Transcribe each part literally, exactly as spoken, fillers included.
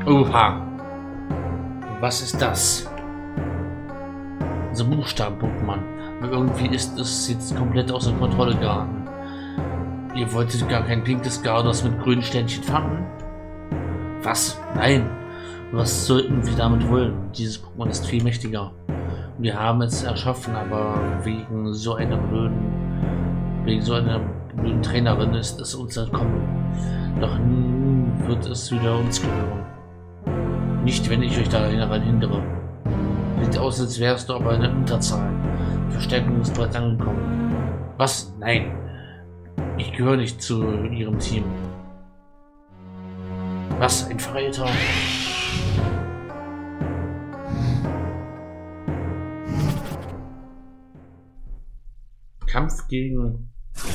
Oha. Was ist das? So Buchstaben-Pokémon. Irgendwie ist es jetzt komplett außer Kontrolle geraten. Ihr wolltet gar kein pinkes Gyarados mit grünen Sternchen fangen? Was? Nein. Was sollten wir damit wollen? Dieses Pokémon ist viel mächtiger. Wir haben es erschaffen, aber wegen so einer blöden, wegen so einer blöden Trainerin ist es uns entkommen. Doch nun wird es wieder uns gehören. Nicht, wenn ich euch daran hindere. Sieht aus, als wärst du aber eine Unterzahl. Verstärkung ist bereits angekommen. Was? Nein. Ich gehöre nicht zu ihrem Team. Was? Ein Verräter? Kampf gegen...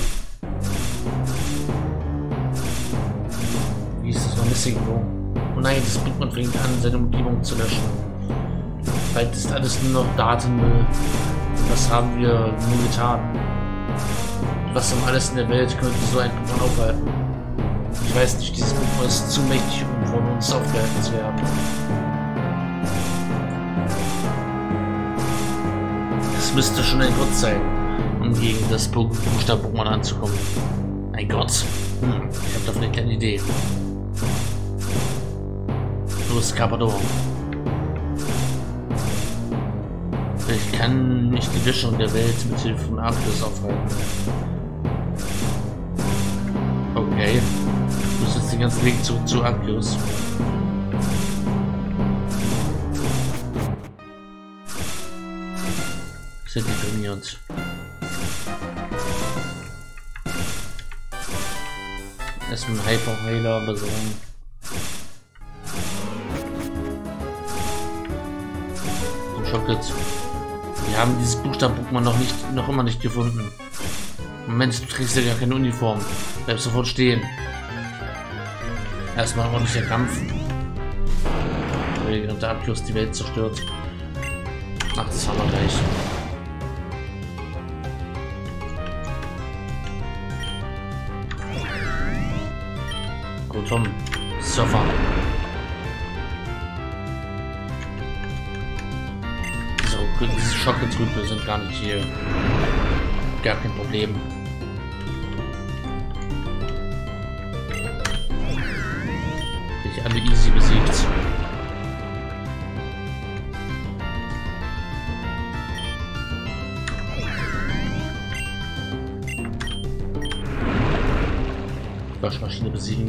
Wie ist das noch? Missing Go? Oh nein, das Pokémon fängt an, seine Umgebung zu löschen. Bald ist alles nur noch Datenmüll. Was haben wir nun getan? Was um alles in der Welt könnte so ein Pokémon aufhalten? Ich weiß nicht, dieses Pokémon ist zu mächtig, um von uns aufgehalten zu werden. Es müsste schon ein Gott sein, um gegen das Buchstaben-Pokémon anzukommen. Ein Gott? Hm, ich habe da vielleicht eine Idee. Los, Carpador. Ich kann nicht die Löschung der Welt mit Hilfe von Arceus aufhalten. Okay. Du musst jetzt den ganzen Weg zurück zu Arceus. Sehr deprimierend. Erstmal einen Hyper-Heiler besorgen. Und Schockets. Wir haben dieses Buchstaben-Pokémon noch nicht, noch immer nicht gefunden. Moment, du trägst ja gar keine Uniform. Bleib sofort stehen. Erstmal ordentlicher Kampf. Während der Abschluss die Welt zerstört. Ach, das haben wir gleich. Gut, Tom. Surfer. Diese Schockgetrübel sind gar nicht hier. Gar kein Problem. Ich alle easy besiegt. Waschmaschine besiegen.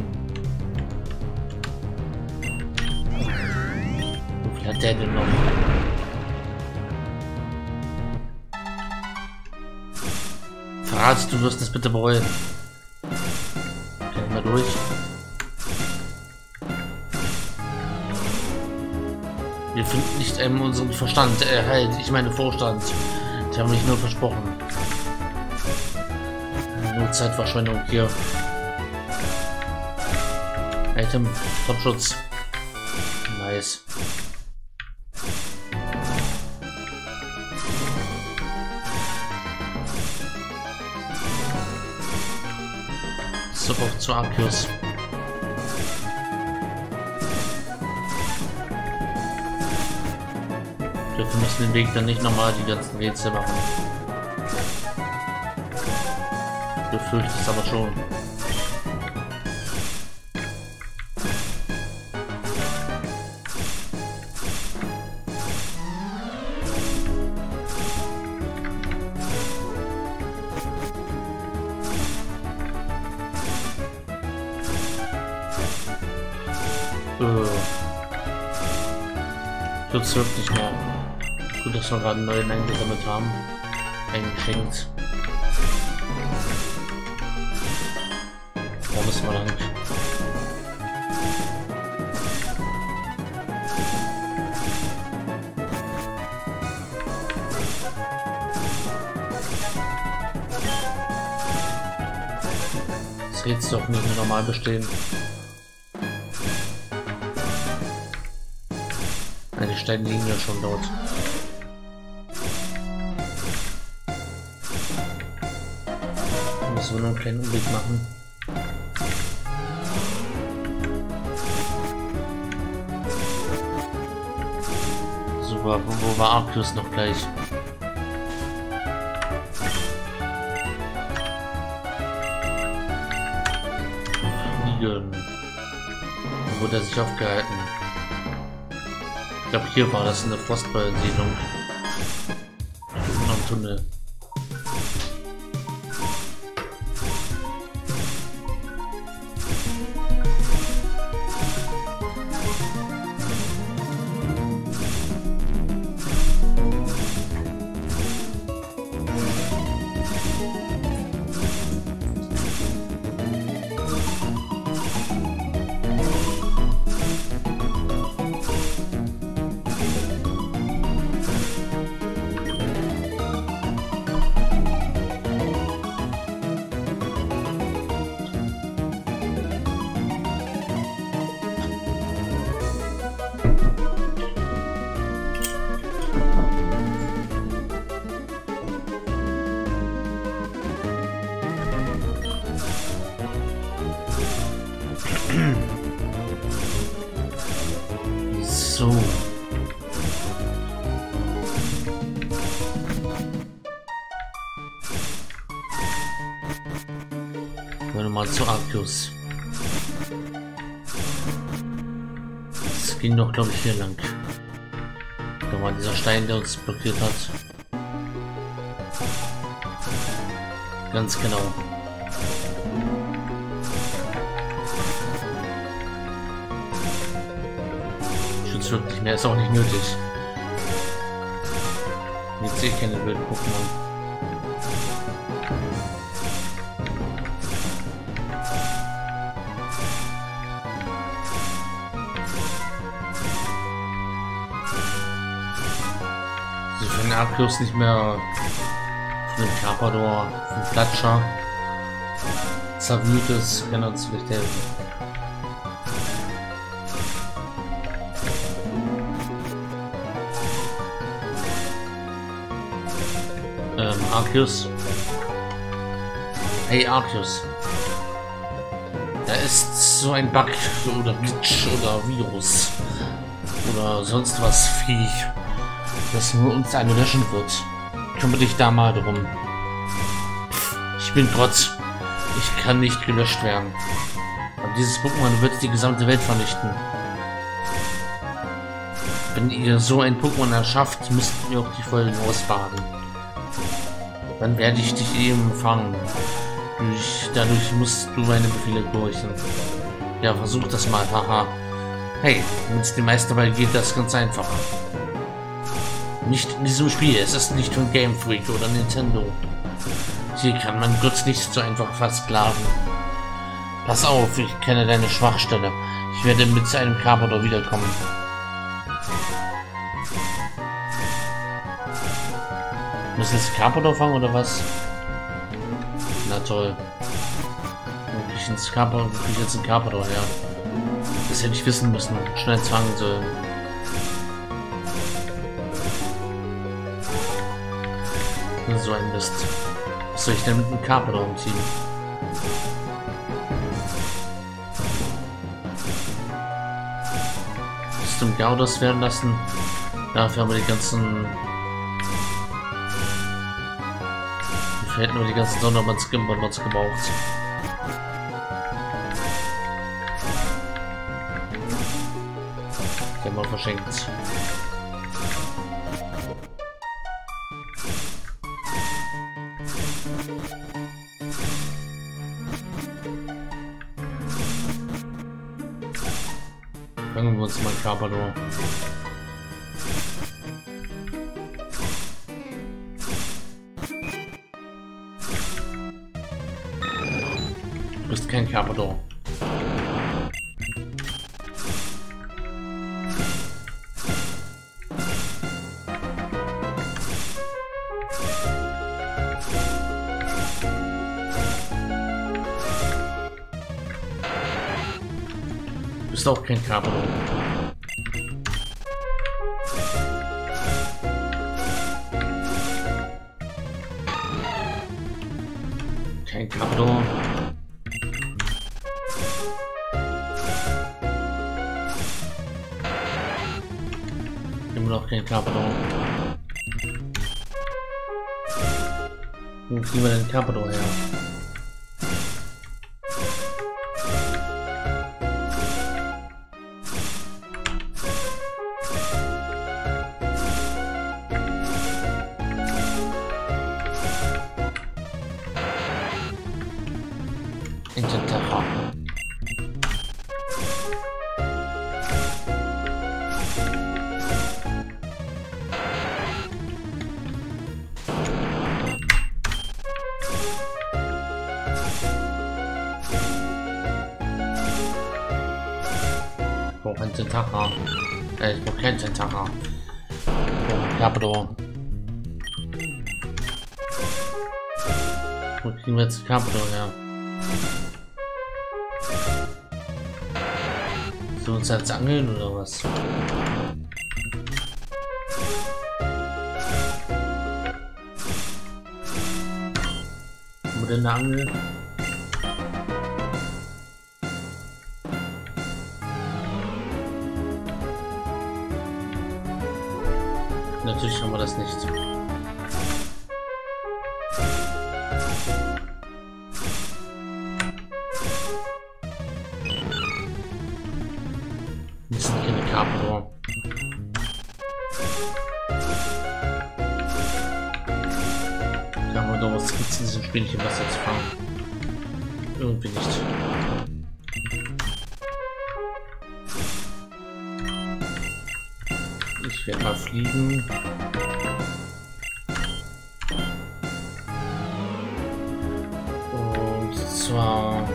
Wie viel hat der denn noch? Verrat, du wirst es bitte bereuen. Gehen wir durch. Wir finden nicht ähm, unseren Verstand. Äh, halt, ich meine Vorstand. Die haben mich nur versprochen. Nur Zeitverschwendung hier. Item, Topschutz. Nice. Sofort zu Arceus. Wir müssen den Weg dann nicht nochmal die ganzen Rätsel machen. Du fürchtest es aber schon. Jetzt wirkt nicht mehr. Gut, dass wir gerade einen neuen eingesammelt haben. Eingeschenkt. Wo müssen wir lang? Das Rätsel doch nicht mehr normal bestehen. Die Steine liegen ja schon dort. Da müssen wir nur einen kleinen Umweg machen. war, wo war Arceus noch gleich? Fliegen. Wo wurde er sich aufgehalten? Ich glaube, hier war das in der Frostball-Siedlung. Am Tunnel. So. Gehen wir mal zu Arceus. Es ging doch, glaube ich, hier lang. Da war dieser Stein, der uns blockiert hat. Ganz genau. Wirklich mehr, ist auch nicht nötig. Jetzt sehe ich keine blöden Pokémon. Also für den Arceus nicht mehr von dem Carpador, vom Klatscher zerwühlt ist, kann uns vielleicht helfen. Ähm, Arceus. Hey Arceus. Da ist so ein Bug oder Glitch oder Virus oder sonst was Viech, das nur uns eine löschen wird. Kümmere dich da mal drum. Ich bin Trotz. Ich kann nicht gelöscht werden. Aber dieses Pokémon wird die gesamte Welt vernichten. Wenn ihr so ein Pokémon erschafft, müsst ihr auch die Folgen ausbaden. Dann werde ich dich eben fangen. Durch, dadurch musst du meine Befehle gehorchen. Ja, versuch das mal, haha. Hey, wenn es dem Meisterball geht, das ganz einfach. Nicht in diesem Spiel, es ist nicht von Game Freak oder Nintendo. Hier kann man Gott nicht so einfach versklaven. Pass auf, ich kenne deine Schwachstelle. Ich werde mit einem Carpador wiederkommen. Müssen jetzt Carpador fangen oder was? Na toll. Wo krieg ich ins Carpador, wo krieg ich jetzt einen Carpador her? Das hätte ich wissen müssen. Schnell fangen sollen. So ein Mist. Was soll ich denn mit einem Carpador umziehen? Bis zum Gaudos werden lassen. Dafür haben wir die ganzen... Wir hätten nur die ganzen Sonderbands gebraucht. Die haben wir verschenkt. Fangen wir uns mal Carpador. Du bist kein Carpador. Du bist auch kein Carpador. Kein Carpador. noch kein Carpador. Wo kriegen wir den Carpador her? Intentacha. Ich brauche einen Tentacha. Äh, ich brauche keinen Tentacha. Ich brauche einen Carpador. Wo kriegen wir jetzt den Carpador her? Sollen wir uns jetzt angeln oder was? Wo denn eine Angel? Natürlich haben wir das nicht. Wir sind keine Carpador. Da haben wir doch was gibt's in diesem Spielchen Wasser zu fangen. Irgendwie nicht. Ich werde mal fliegen. Und zwar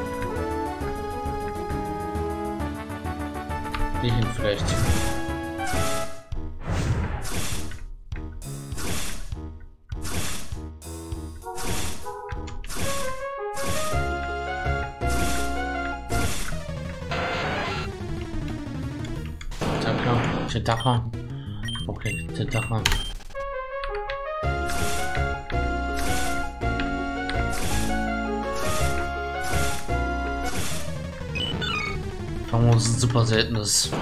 hierhin vielleicht. Tentacha, Tentacha. Okay, Tentacha. Famos ist ein super seltenes.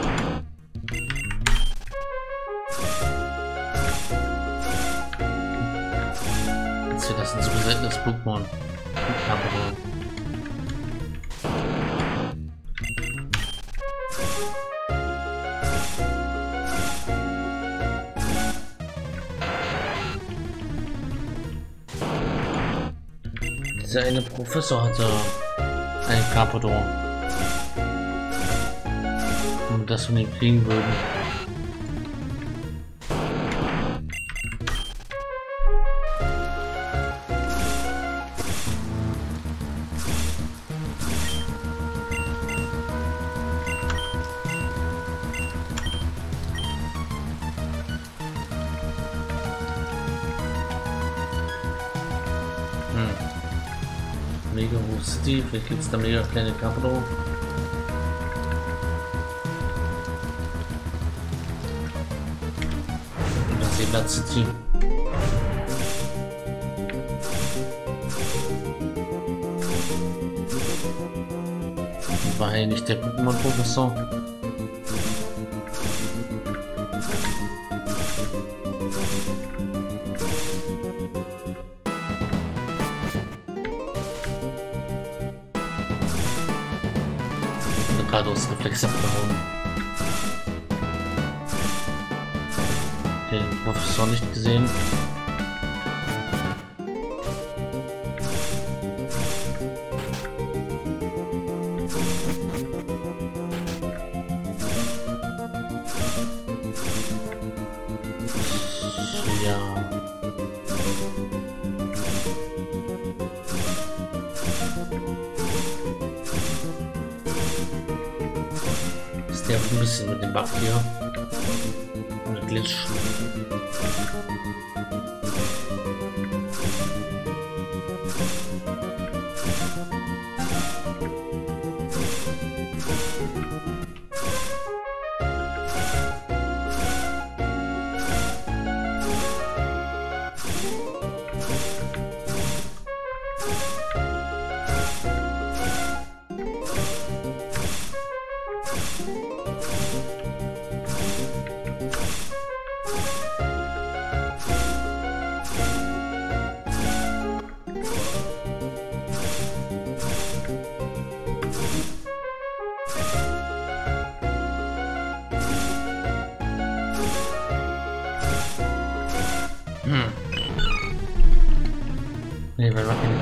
Jetzt wird das ein super seltenes Pokémon. Carpador. Dieser eine Professor hatte einen Carpador. Und das von ihm kriegen würden. Hm. Mega Hoch City, vielleicht gibt es da mega kleine Carpador. Und das Seeblatt City. War ja nicht der Pokémon-Professor. Gerade aus Reflex abgehauen. Den Professor nicht gesehen. Ja. Der ein bisschen mit dem Bug hier. Und Glitch.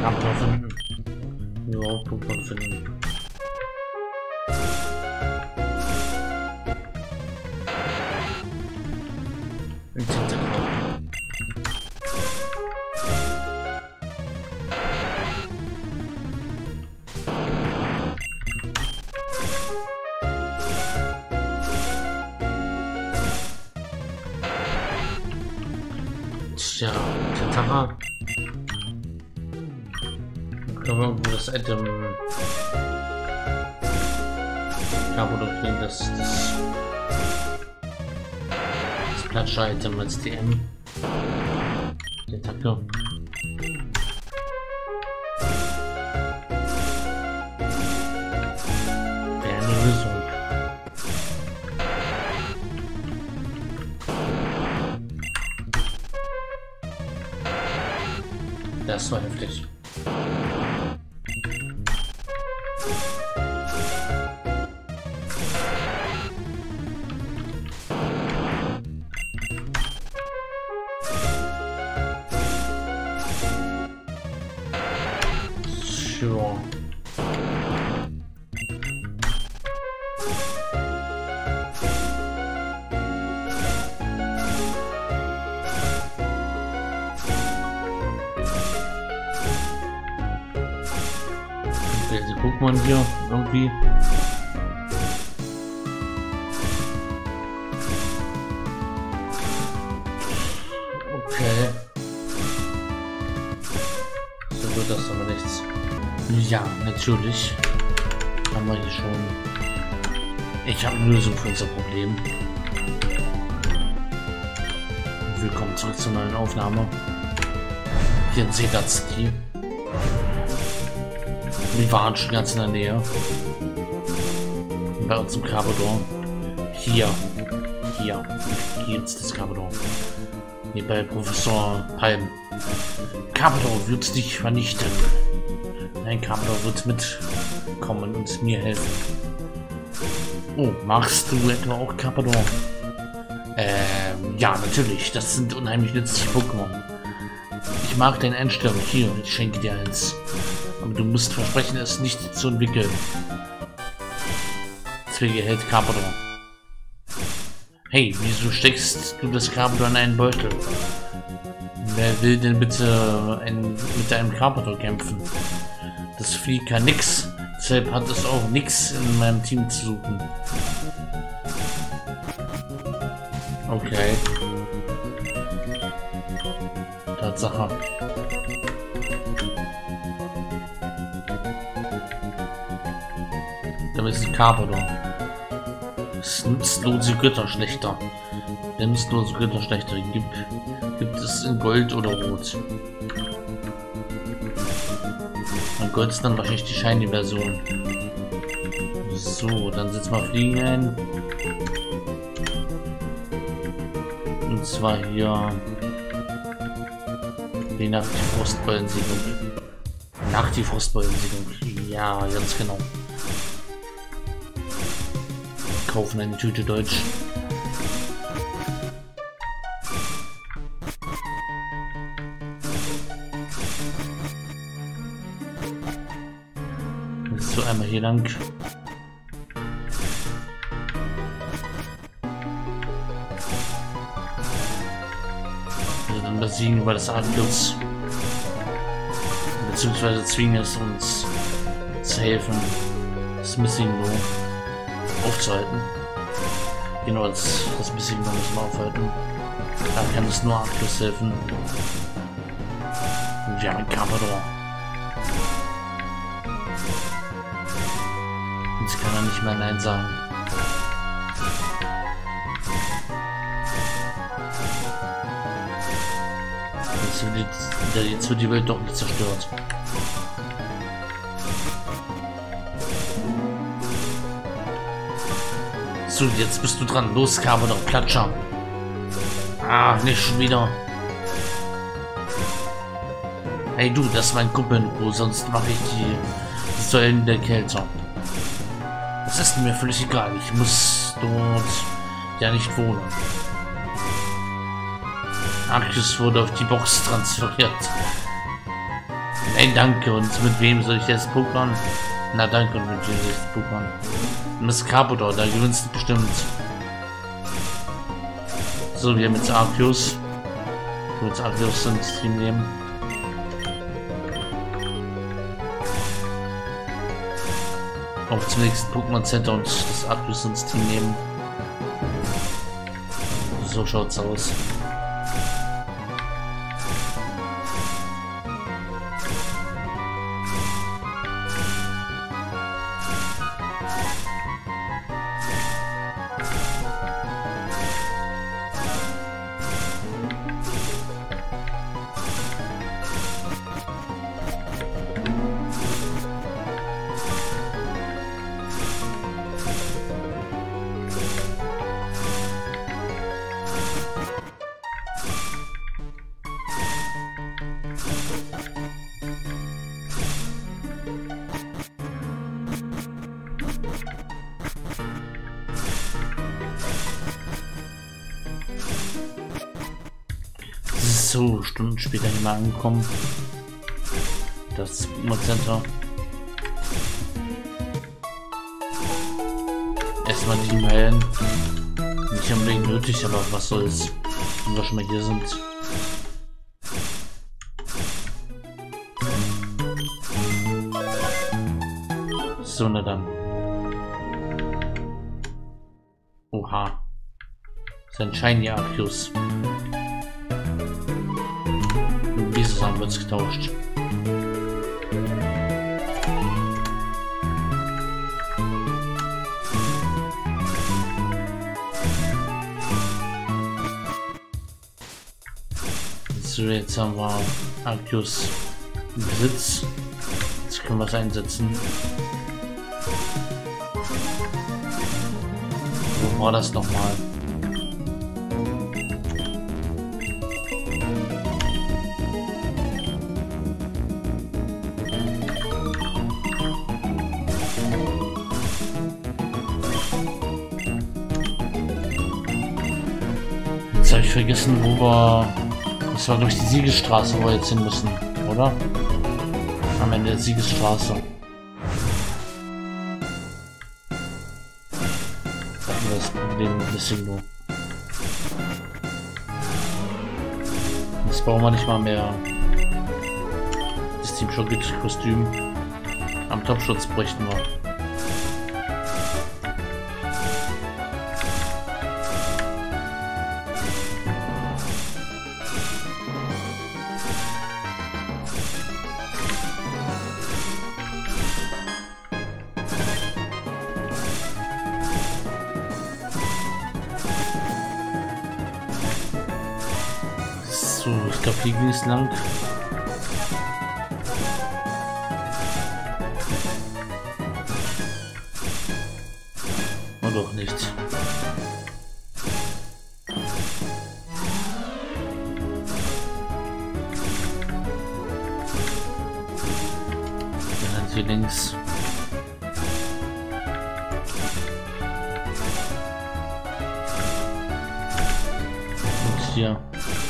Carpador finden. Überhaupt Pokémon finden. Tja, Tentara. Können wir irgendwo das Item Carpador kriegen, das, das, das Platscher-Item als D M. Die Attacke. Wäre eine Lösung. Das war heftig. Sure. Die Pokémon hier irgendwie. Okay. So wird das aber nichts. Ja, natürlich. Haben wir hier schon. Ich habe eine Lösung für unser Problem. Willkommen zurück zur neuen Aufnahme. Hier in Sedatski. Wir waren schon ganz in der Nähe. Bei uns im Carpador. Hier. Hier. Hier ist das Carpador. Hier bei Professor Palm. Carpador wird dich vernichten. Nein, Carpador wird mitkommen und mir helfen. Oh, magst du etwa auch Carpador? Ähm, ja, natürlich. Das sind unheimlich nützliche Pokémon. Ich mag deine Einstellung. Hier, ich schenke dir eins. Aber du musst versprechen, es nicht zu entwickeln. Deswegen hält Carpador. Hey, wieso steckst du das Carpador in einen Beutel? Wer will denn bitte ein, mit einem Carpador kämpfen? Das Vieh kann nix. Deshalb hat es auch nix in meinem Team zu suchen. Okay. Tatsache. Damit ist ein Carpador. Das nutzlose Götterschlechter. Der nutzlose Götterschlechter gibt, gibt es in Gold oder Rot. Und Gold ist dann wahrscheinlich die Shiny-Version. So, dann setzen wir Fliegen ein. Und zwar hier die nach die Frostbollensiedlung. Nach die Frostbollensiedlung. Ja, ganz genau. Kaufen eine Tüte Deutsch. So, einmal hier lang. Also dann besiegen wir das Adlius. Beziehungsweise zwingen es uns zu helfen, das Missing No aufzuhalten. Genau, das, das Missing No müssen wir aufhalten. Da kann es nur Adlius helfen. Und wir haben einen Carpador. Jetzt kann er nicht mehr Nein sagen. Jetzt wird die, jetzt wird die Welt doch nicht zerstört. So, jetzt bist du dran. Los, Carpador, Platscher. Ah, nicht schon wieder. Hey du, das ist mein Kumpel, wo sonst mache ich die Säulen der Kälte. Das ist mir völlig egal. Ich muss dort ja nicht wohnen. Arceus wurde auf die Box transferiert. Ey, danke. Und mit wem soll ich jetzt pokern? Na, danke. Und mit wem soll ich jetzt pokern? Miss Carpenter, da gewinnst du bestimmt. So, wir haben jetzt Arceus. Ich will jetzt Arceus ins Team nehmen. Auf zum nächsten Pokémon Center und das Arceus ins Team nehmen. So schaut's aus. So, Stunden später hier mal angekommen. Das Pokémon Center. Erstmal die heilen. Nicht unbedingt nötig, aber was soll's, wenn wir schon mal hier sind. So, na dann. Oha. Sein Shiny Arceus. Dieses haben wir uns getauscht. So, jetzt haben wir Arceus im Besitz. Jetzt können wir es einsetzen. Wo war das nochmal? Jetzt habe ich vergessen, wo wir... Das war, glaube ich, die Siegesstraße, wo wir jetzt hin müssen, oder? Am Ende der Siegesstraße. Da haben wir das Problem ein bisschen nur. Jetzt brauchen wir nicht mal mehr das Team Schockit-Kostüm. Am Topschutz bräuchten wir. So, ich glaube, hier ging es lang. Oder doch nicht. Dann hier links. Und hier.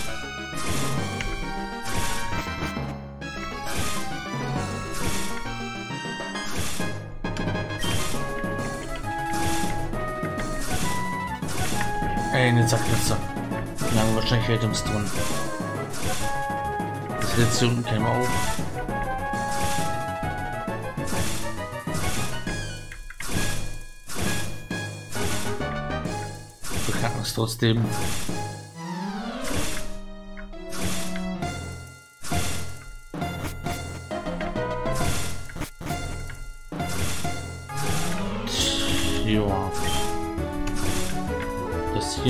Ey, eine Sacknetze. Da haben wir wahrscheinlich Items drin. Das hält hier unten keiner auf. Wir kacken es trotzdem. Ja. Das hier.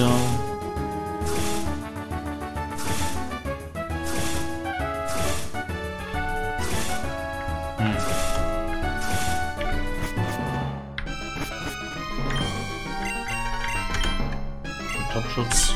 Hm. Topschutz.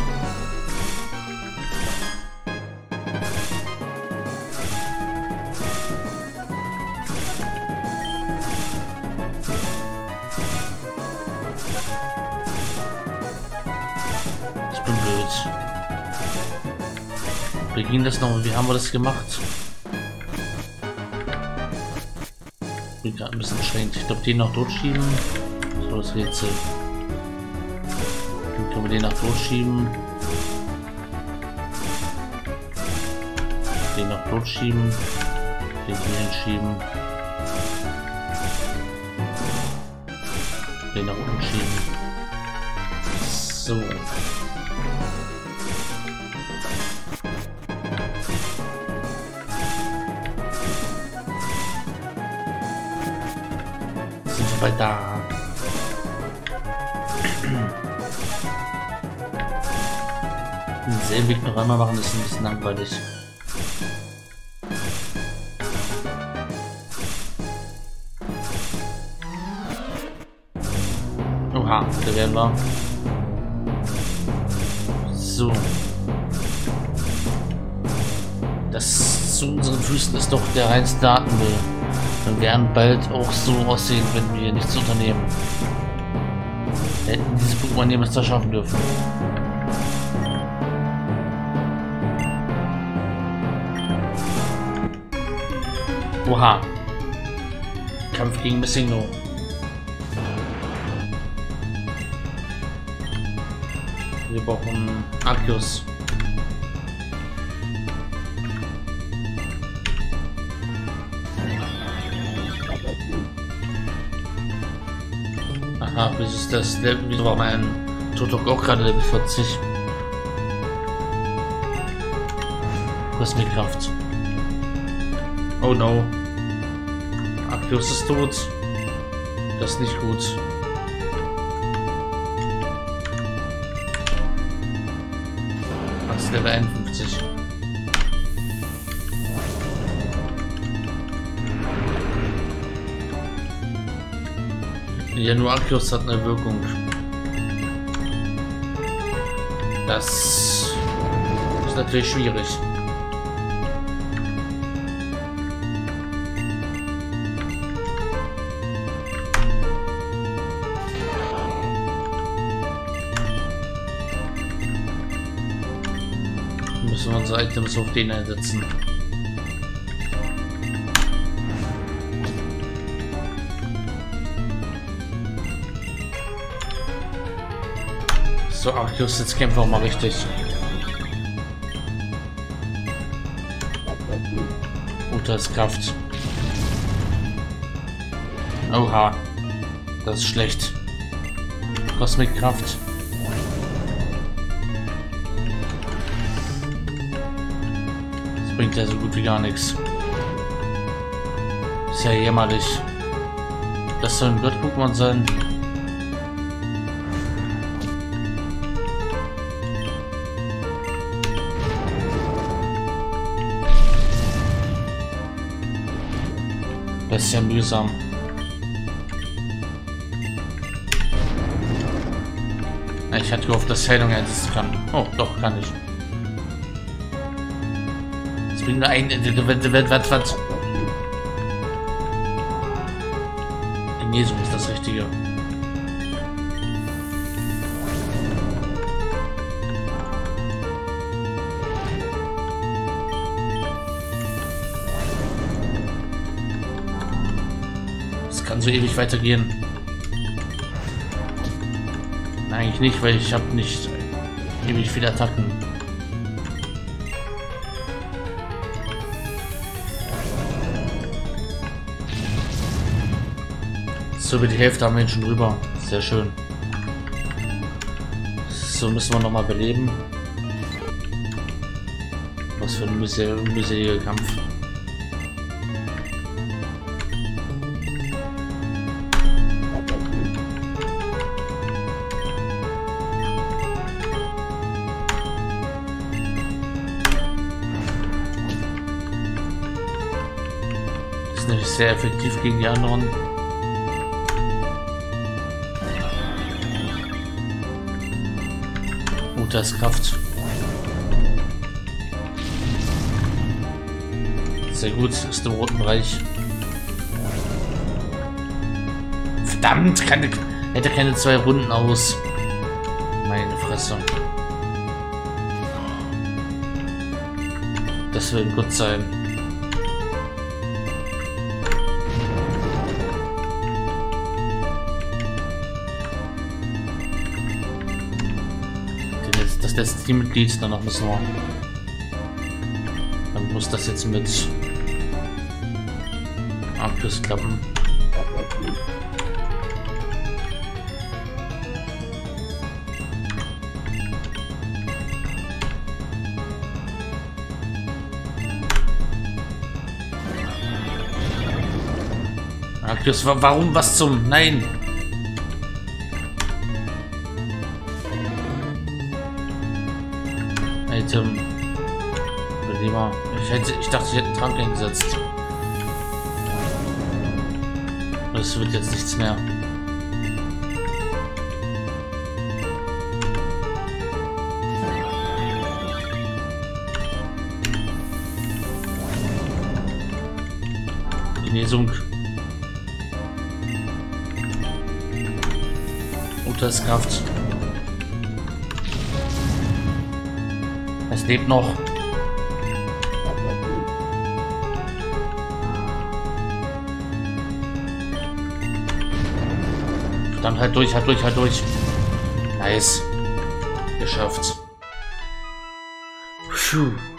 Wie ging das noch? Wie haben wir das gemacht? bin gerade ein bisschen beschränkt. Ich glaube, den noch durchschieben. So, das Rätsel. Dann können wir den noch durchschieben. Den noch durchschieben. Den hier hinschieben. Den nach unten schieben. So. Sind wir bald da? Denselben Weg noch einmal machen, ist ein bisschen langweilig. Oha, da werden wir. So. Das zu unseren Füßen ist doch der reinste Datenmüll. Wir werden bald auch so aussehen, wenn wir nichts unternehmen. Wir hätten diese Pokémon niemals da schaffen dürfen. Oha. Kampf gegen Missingo. Wir brauchen Arceus. Aha, bis ist das Level. Wieso war mein Totok auch gerade Level vierzig? Kosmikkraft. Oh no. Arceus ist tot. Das ist nicht gut. Level einundfünfzig. Ja, nur Arceus hat eine Wirkung. Das ist natürlich schwierig. Müssen wir unsere Items auf den einsetzen. So, Arceus, jetzt kämpfen wir mal richtig. Urteilskraft. Oha. Das ist schlecht. Kosmikkraft. Das bringt ja so gut wie gar nichts. Ist ja jämmerlich. Das soll ein Gott-Pokémon sein. Das ist ja mühsam. Ich hatte gehofft, dass Heilung einsetzen kann. Oh, doch, kann ich. Jetzt bringt nur ein... Was, was? Genesung ist das Richtige. Kann so ewig weitergehen. Nein, eigentlich nicht, weil ich habe nicht ewig viele Attacken. So, über die Hälfte haben wir ihn schon drüber. Sehr schön. So, müssen wir noch mal beleben. Was für ein mühseliger Kampf. Nämlich sehr effektiv gegen die anderen. Urteilskraft. Sehr gut, ist im roten Bereich. Verdammt, keine, hätte keine zwei Runden aus. Meine Fresse. Das wird gut sein. das letzte Teammitglied, danach müssen wir. Dann muss das jetzt mit Abschluss klappen. Abschluss, warum was zum? Nein! Item. Überleber. Ich, hätte, ich dachte, ich hätte einen Trank eingesetzt. Das wird jetzt nichts mehr. Genesung. Unterskraft. Es lebt noch. Dann halt durch, halt durch, halt durch. Nice. Geschafft. Puh.